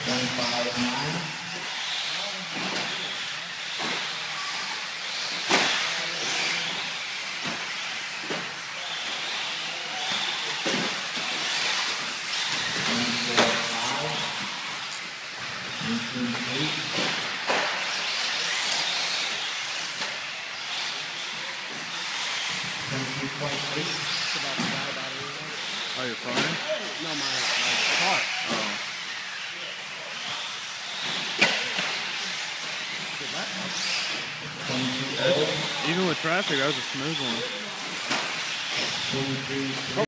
159. Oh, your phone? No, my car. Oh. Even with traffic, that was a smooth one.